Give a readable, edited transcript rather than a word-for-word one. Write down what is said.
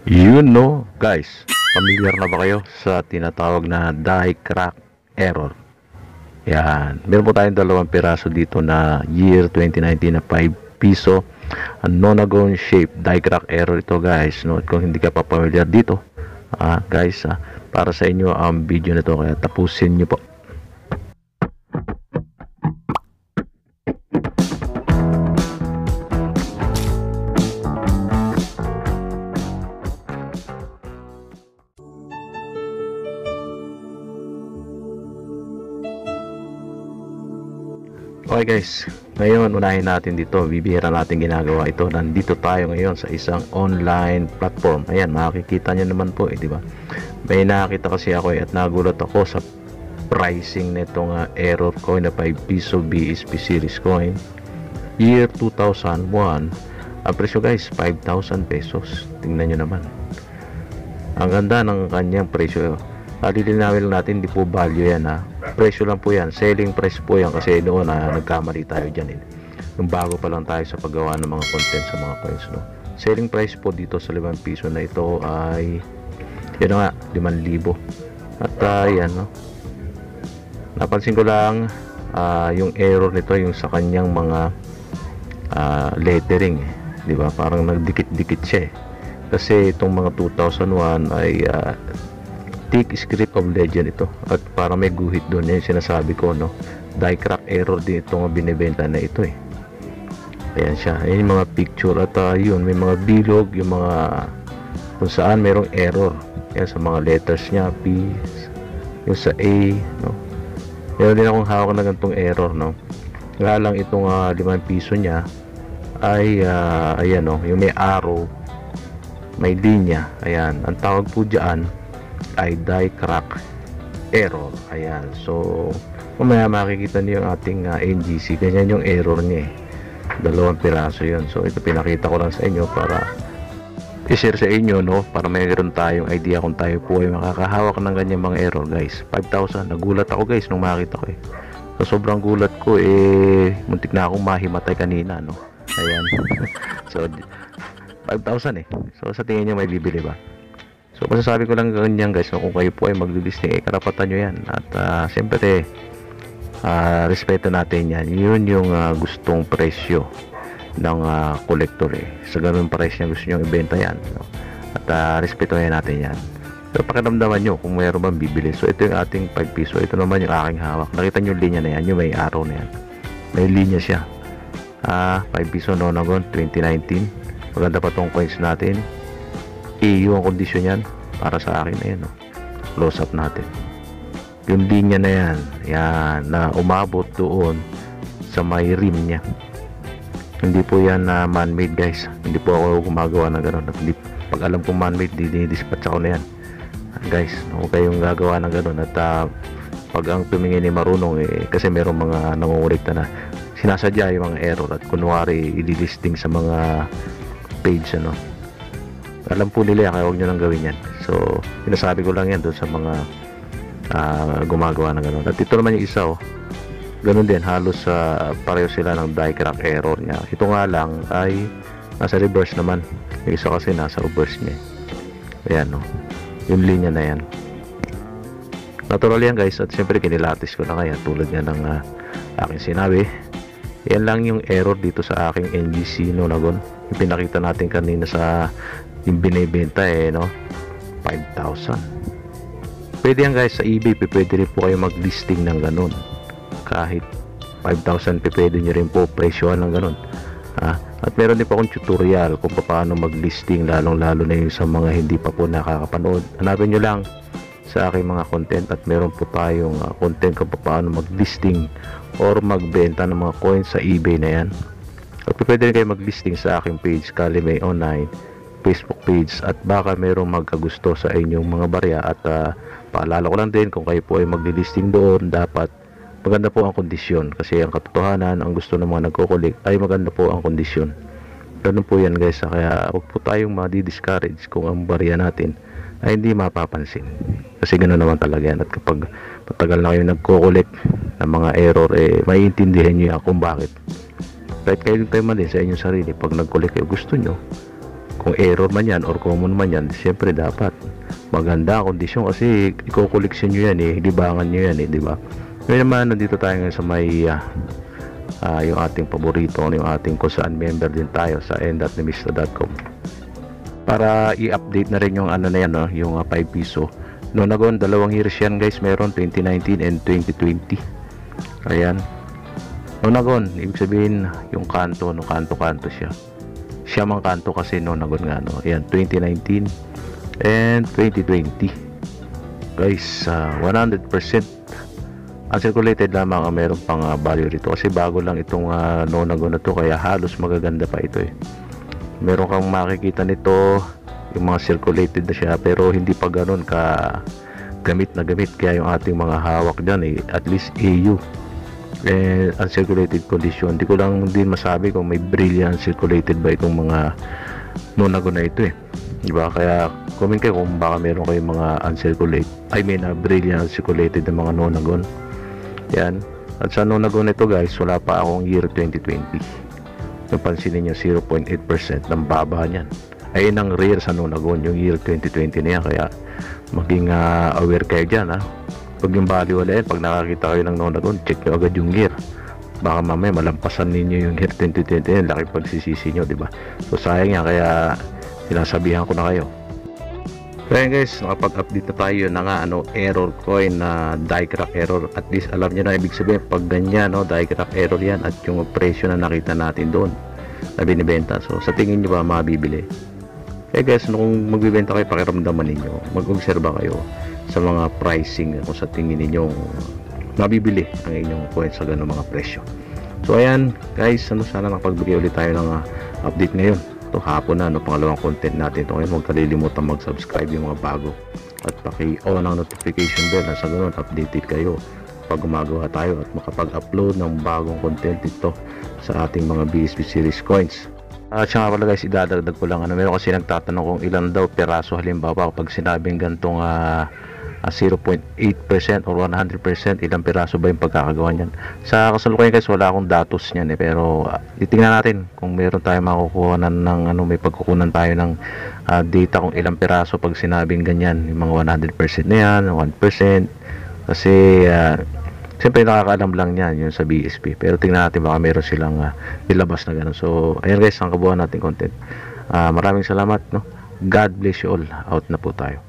Yun no, guys. Familiar na ba kayo sa tinatawag na die crack error? Yan. Meron po tayong dalawang piraso dito na year 2019 na 5 piso. Nonagon shape die crack error ito, guys. No, kung hindi ka pa familiar dito, guys, para sa inyo ang video na to, kaya tapusin nyo po. Okay guys, ngayon unahin natin dito, bibihira natin ginagawa ito. Nandito tayo ngayon sa isang online platform. Ayan, makikita nyo naman po di ba? May nakita kasi ako at nagulat ako sa pricing nitong error coin na 5 piso BSP series coin year 2001. Ang presyo guys, 5,000 pesos. Tingnan nyo naman, ang ganda ng kanyang presyo. Lilinawin lang natin, hindi po value yan, presyo lang po yan, selling price po yan, kasi noon nagkamali tayo dyan nung bago pa lang tayo sa paggawa ng mga content sa mga coins, no? Selling price po dito sa 5 piso na ito ay yun nga, 5,000. At yan, no? Napansin ko lang yung error nito, yung sa kanyang mga lettering, di ba? Parang nagdikit-dikit siya kasi itong mga 2001 ay thick script of legend ito, at para may guhit doon, yung sinasabi ko, no? Die crack error din itong binibenta na ito ayan siya, ayan yung mga picture, at yun, may mga bilog, yung mga kung saan mayroong error, yan sa mga letters niya, P, yung sa A, no? Meron din akong hawak na ganitong error, no? Nga lang itong 5 piso niya ay ayan, no? Yung may arrow, may linya, ayan, ang tawag po dyan ay die crack error. Ayan, so mamaya makikita niyo yung ating NGC, ganyan yung error niya dalawang piraso yun. So ito pinakita ko lang sa inyo para i-share sa inyo, no? Para mayroon tayong idea kung tayo po ay makakahawak ng ganyan mga error, guys. 5,000, nagulat ako guys nung makita ko so sobrang gulat ko, muntik na akong mahimatay kanina, no? Ayan. So 5,000 so sa tingin niyo may bibili ba? So masasabi ko lang ganyan guys, no? Kung kayo po ay magli-listing, karapatan nyo yan. At siyempre respeto natin yan. Yun yung gustong presyo ng collector sa ganun price niya gusto nyo ibenta yan, no? At respeto natin yan. So pakiramdaman nyo kung mayroon bang bibili. So ito yung ating 5 piso, ito naman yung aking hawak. Nakita nyo yung linya na yan, yung may arrow na yan, may linya siya. 5 piso Nonagon 2019. Maganda pa tong coins natin. Yung kondisyon yan para sa akin, ayan, no? Close up natin yung linya na yan, na umabot doon sa may rim niya. Hindi po yan man-made guys, hindi po ako gumagawa ng gano'n. At pag alam kong man-made, dispatch ako na yan guys. Huwag kayong gagawa ng gano'n. At pag ang tumingin ni marunong, kasi merong mga nangungulikta na sinasadya yung mga error at kunwari ililisting sa mga page, ano. Alam po nila, kaya huwag nyo nang gawin yan. So sinasabi ko lang yan doon sa mga gumagawa ng gano'n. At ito naman yung isa, ganun din, halos pareho sila ng die crack error niya. Ito nga lang ay nasa reverse naman, yung isa kasi nasa reverse niya. Ayan, no? Yung linya na yan natural yan guys, at syempre kinilatis ko na kaya tulad nga ng aking sinabi. Yan lang yung error dito sa aking NGC Nonagon, yung pinakita natin kanina sa yung binibenta, no? 5,000. Pwede yan guys sa eBay, pwede rin po kayo mag-listing ng ganun. Kahit 5,000 pwede nyo rin po presyohan ng ganun. At meron din po akong tutorial kung paano mag-listing, lalong lalo na yung sa mga hindi pa po nakakapanood. Hanapin nyo lang sa aking mga content, at meron po tayong content kung paano mag-listing or magbenta ng mga coins sa eBay na yan. At pwede rin kayo mag-listing sa aking page, Kalimay Online Facebook page, at baka merong magkagusto sa inyong mga barya. At paalala ko lang din, kung kayo po ay magli-listing doon, dapat maganda po ang kondisyon, kasi ang katotohanan, ang gusto ng mga nagkukulik ay maganda po ang kondisyon. Ganun po yan guys, kaya huwag po tayong madi-discourage kung ang barya natin ay hindi mapapansin, kasi ganoon naman talaga yan. At kapag matagal na kayo nagkukulik ng mga error, maiintindihan nyo yan kung bakit. Kahit kayo man din sa inyong sarili, pag nagkulik kayo, gusto nyo kung error man yan or common man yan, syempre dapat maganda ang kondisyon kasi iko-collection nyo yan libangan nyo yan di ba? Ngayon naman nandito tayo ngayon sa may yung ating paborito, yung ating kung saan member din tayo sa n.nimista.com para i-update na rin yung ano na yan yung 5 piso Nonagon. 2 years yan guys, meron 2019 and 2020. Ayan, Nonagon, ibig sabihin yung kanto, kanto siya mang kanto kasi Nonagon nga ayan, 2019 and 2020 guys. 100% uncirculated lamang ang meron pang value rito kasi bago lang itong Nonagon na to, kaya halos magaganda pa ito meron kang makikita nito yung mga circulated na siya pero hindi pa ganun ka gamit na gamit, kaya yung ating mga hawak dyan at least AU uncirculated condition. Hindi ko lang din masabi kung may brilliant circulated ba itong mga Nonagon na ito diba? Kaya comment kayo kung baka meron kayong mga uncirculated, brilliant circulated na mga Nonagon. Yan, at sa Nonagon ito guys, wala pa akong year 2020. Napansinin nyo 0.8% ng baba niyan. Ayun ang rare sa Nonagon, yung year 2020 na yan. Kaya maging aware kayo dyan pag yung value wala yan, pag nakakita kayo ng Nonagon, check nyo agad yung year. Baka mamaya malampasan ninyo yung year 2020 yan, laki pagsisisi nyo, diba? So sayang yan, kaya sinasabihan ko na kayo. Kaya guys, nakapag-update na tayo na error coin na die crack error. At least alam nyo na ibig sabihin pag ganyan die crack error yan at yung presyo na nakita natin doon na binibenta. So sa tingin nyo ba mabibili? Kaya guys, kung magbibenta kayo, pakiramdaman ninyo, mag-obserba kayo sa mga pricing kung sa tingin ninyo mabibili ang inyong coin sa ganung mga presyo. So ayan guys, sana nakapagbigay ulit tayo ng update ngayon. Ito hapon na pangalawang content natin ito ngayon. Huwag kalilimutan mag-subscribe yung mga bago at paki-on ang notification bell na sa ganun updated kayo pag gumagawa tayo at makapag-upload ng bagong content dito sa ating mga BSP series coins. At siya nga pala guys, idadagdag ko lang meron kasi nagtatanong kung ilan daw peraso halimbawa kapag sinabing gantong 0.8% or 100%, ilang piraso ba yung pagkakagawa niyan. Sa kasalukuyan guys, wala akong datos niyan pero titingnan natin kung meron tayong makukuha ng may pagkukunan tayo ng data kung ilang piraso pag sinabing ganyan, yung mga 100% na yan, 1%, kasi siyempre nakakaalam lang yan yung sa BSP, pero tingnan natin baka meron silang nilabas na gano'n. So ayan guys, ang kabuuan natin content. Maraming salamat God bless you all. Out na po tayo.